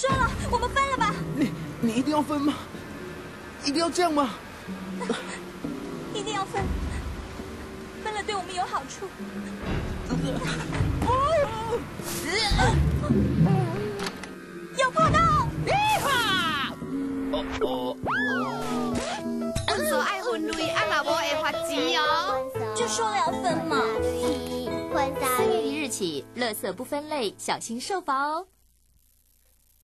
说了，我们分了吧。 你一定要分吗？一定要这样吗？ 一定要分，分了对我们有好处。有破洞！ 所爱分类，啊若无会罚钱哦。 就说了要分嘛。 4月1日起，垃圾不分类，小心受罚哦。